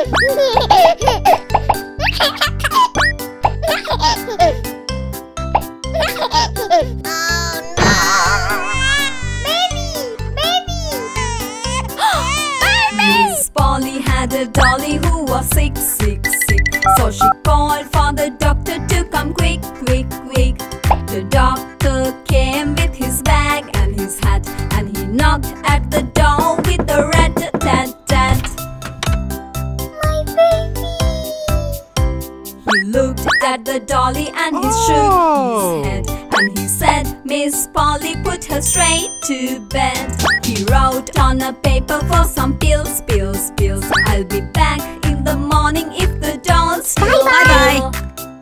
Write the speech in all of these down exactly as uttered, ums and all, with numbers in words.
Miss Polly had a dolly who was sick, sick, sick. So she called for the doctor to come quick, quick, quick. The doctor came with his bag and his hat, and he knocked at the door with a rat-a-tat-tat. My baby! He looked at the dolly and he shook his head, and he said, Miss Polly, put her straight to bed. He wrote on a paper for some pills, pills, pills. I'll be back in the morning if the doll's still Bye-bye. ill.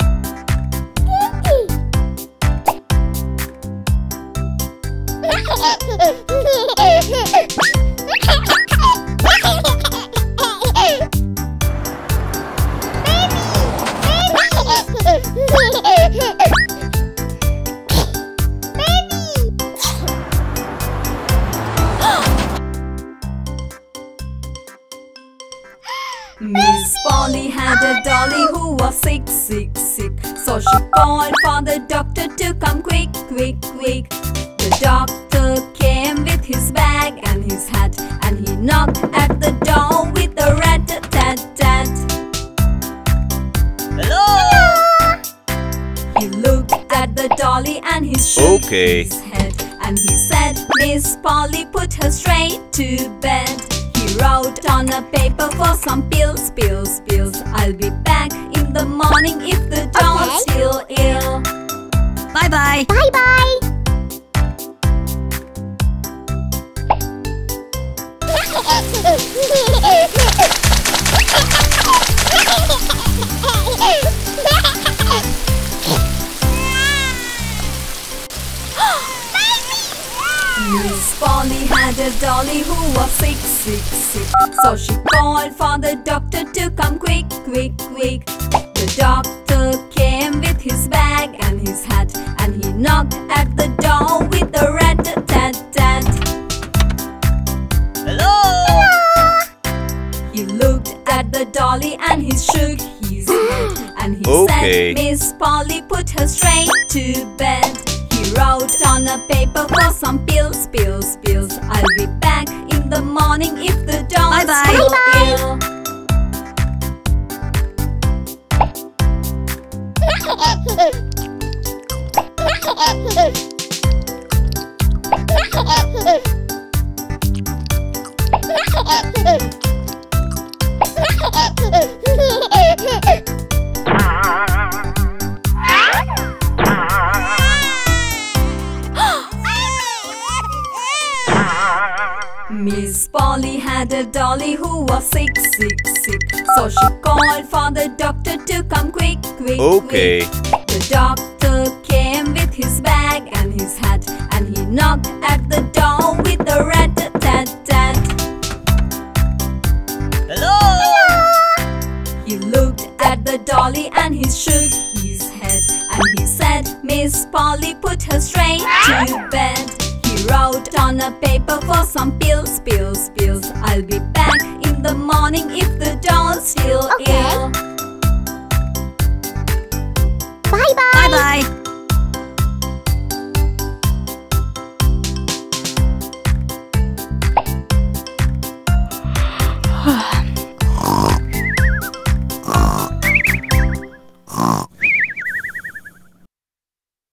Miss Polly had a dolly who was sick, sick, sick. So she called for the doctor to come quick, quick, quick. The doctor came with his bag and his hat, and he knocked at the door with a rat-a-tat-tat. Hello! He looked at the dolly and he shook Okay. his head, and he said, Miss Polly, put her straight to bed. He wrote on a paper for some pills, pills, pills. I'll be back in the morning if the doll's Okay. still ill. Bye-bye! Bye-bye! Miss Polly had a dolly who was sick, sick, sick. So she called for the doctor to come quick, quick, quick. The doctor came with his bag and his hat, and he knocked at the door with a rat-a-tat-tat. Hello! He looked at the dolly and he shook his head, and he Okay. said, Miss Polly, put her straight to bed. He wrote on a paper for some pills, pills, pills. I'll be back in the morning if the doll's Bye-bye. still Bye-bye. ill. Miss Polly had a dolly who was sick, sick, sick. So she called for the doctor to come quick, quick, Okay. quick. The doctor came with his bag and his hat, and he knocked at the door with a rat-a-tat-tat. Hello! He looked at the dolly and he shook his head, and he said, Miss Polly, put her straight to bed. He wrote on a paper for some pills, pills, pills. I'll be back in the morning if the doll's still Okay. ill. Bye-bye! Bye-bye.